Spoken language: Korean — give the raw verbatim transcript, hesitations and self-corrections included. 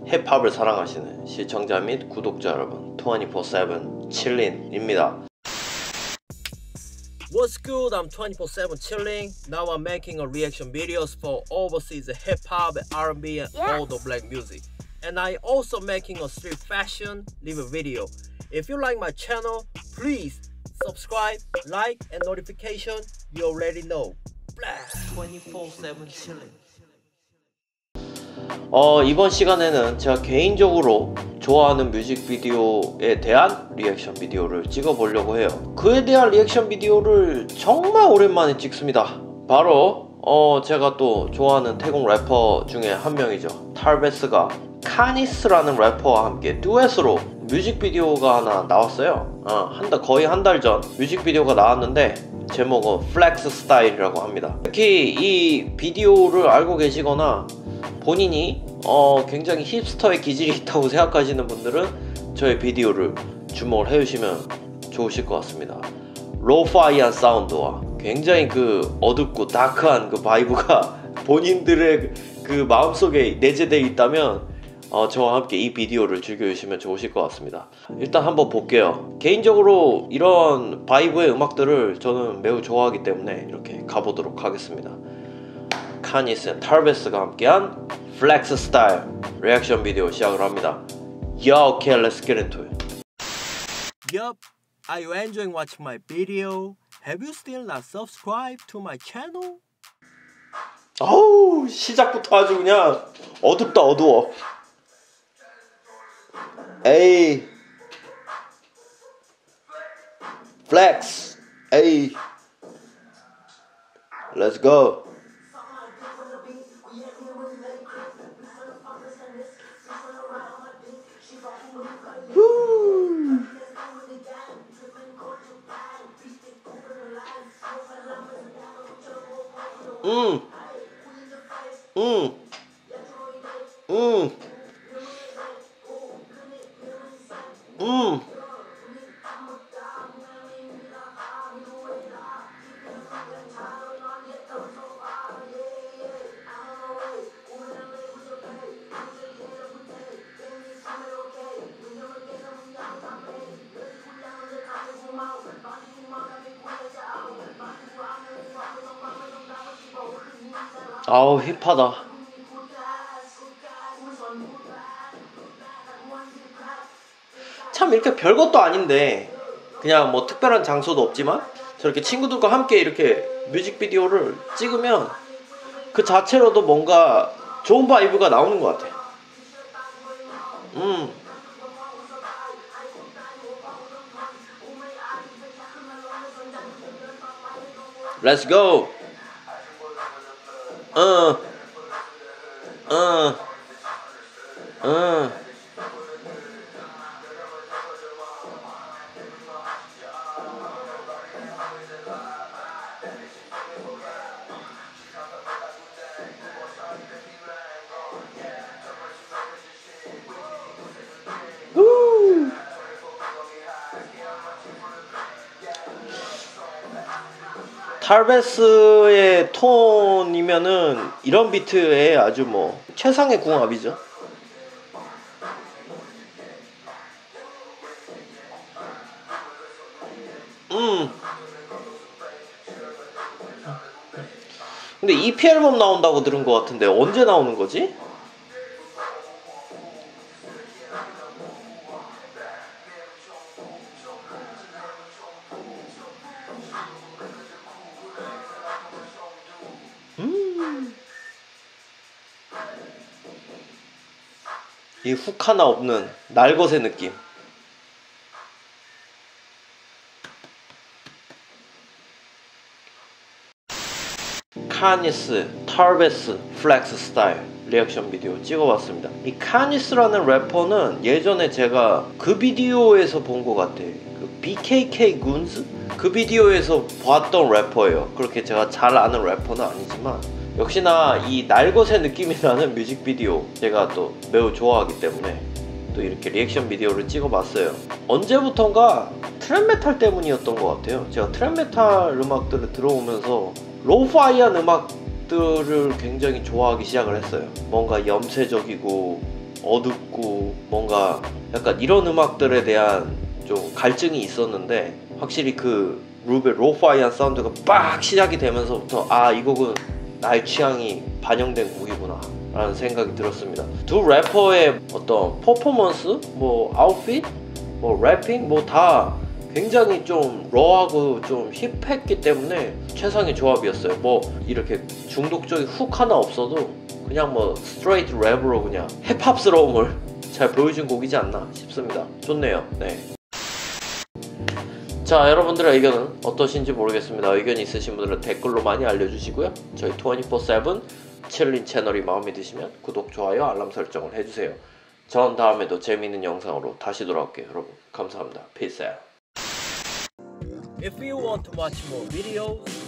힙합을 사랑하시는 시청자 및 구독자 여러분, 이십사 세븐 칠린입니다. What's good? I'm twenty-four seven chilling. Now I'm making a reaction videos for overseas hip hop, R and B, and Yes. all the black music. And I also making a street fashion live video. If you like my channel, please subscribe, like, and notification. You already know. twenty-four seven chilling. 어, 이번 시간에는 제가 개인적으로 좋아하는 뮤직비디오에 대한 리액션 비디오를 찍어 보려고 해요. 그에 대한 리액션 비디오를 정말 오랜만에 찍습니다. 바로 어, 제가 또 좋아하는 태국 래퍼 중에 한 명이죠. 탈베스가 카니스라는 래퍼와 함께 듀엣으로 뮤직비디오가 하나 나왔어요. 어, 한 달, 거의 한 달 전 뮤직비디오가 나왔는데 제목은 플렉스 스타일이라고 합니다. 특히 이 비디오를 알고 계시거나 본인이 어, 굉장히 힙스터의 기질이 있다고 생각하시는 분들은 저의 비디오를 주목을 해주시면 좋으실 것 같습니다. 로파이한 사운드와 굉장히 그 어둡고 다크한 그 바이브가 본인들의 그 마음속에 내재되어 있다면 어, 저와 함께 이 비디오를 즐겨주시면 좋으실 것 같습니다. 일단 한번 볼게요. 개인적으로 이런 바이브의 음악들을 저는 매우 좋아하기 때문에 이렇게 가보도록 하겠습니다. 카니스, 탈베스가 함께한 플렉스 스타일 리액션 비디오 시작을 합니다. Yo, okay, let's get into it. Yup, are you enjoying watching my video? Have you still not subscribed to my channel? 어우, 시작부터 아주 그냥 어둡다 어두워. 에이, 플렉스, 에이, let's go. 음, 음, 음, 음. 아우, 힙하다. 참 이렇게 별것도 아닌데 그냥 뭐 특별한 장소도 없지만 저렇게 친구들과 함께 이렇게 뮤직비디오를 찍으면 그 자체로도 뭔가 좋은 바이브가 나오는 것 같아. 음. Let's go. 어, 어, 어. 후. 탈베스의 톤이면은 이런 비트에 아주 뭐 최상의 궁합이죠. 음. 근데 이피 앨범 나온다고 들은 것 같은데 언제 나오는 거지? 음. 이 훅 하나 없는 날것의 느낌. 카니스, 탈베스, 플렉스 스타일 리액션 비디오 찍어봤습니다. 이 카니스라는 래퍼는 예전에 제가 그 비디오에서 본 것 같아. 그 비케이케이 군즈? 그 비디오에서 봤던 래퍼예요. 그렇게 제가 잘 아는 래퍼는 아니지만 역시나 이 날것의 느낌이 나는 뮤직비디오 제가 또 매우 좋아하기 때문에 또 이렇게 리액션 비디오를 찍어봤어요. 언제부턴가 트랩메탈 때문이었던 것 같아요. 제가 트랩메탈 음악들을 들어오면서 로파이한 음악들을 굉장히 좋아하기 시작을 했어요. 뭔가 염세적이고 어둡고 뭔가 약간 이런 음악들에 대한 좀 갈증이 있었는데, 확실히 그 룹의 로파이한 사운드가 빡 시작이 되면서부터 아, 이 곡은 나의 취향이 반영된 곡이구나 라는 생각이 들었습니다. 두 래퍼의 어떤 퍼포먼스, 뭐 아웃핏, 뭐 래핑, 뭐 다 굉장히 좀 러하고 좀 힙했기 때문에 최상의 조합이었어요. 뭐 이렇게 중독적인 훅 하나 없어도 그냥 뭐 스트레이트 랩으로 그냥 힙합스러움을 잘 보여준 곡이지 않나 싶습니다. 좋네요. 네. 자, 여러분들의 의견은 어떠신지 모르겠습니다. 의견 있으신 분들은 댓글로 많이 알려주시고요. 저희 이십사 세븐 칠린 채널이 마음에 드시면 구독, 좋아요, 알람 설정을 해주세요. 전 다음에도 재미있는 영상으로 다시 돌아올게요. 여러분 감사합니다. Peace out. If you want to watch more videos,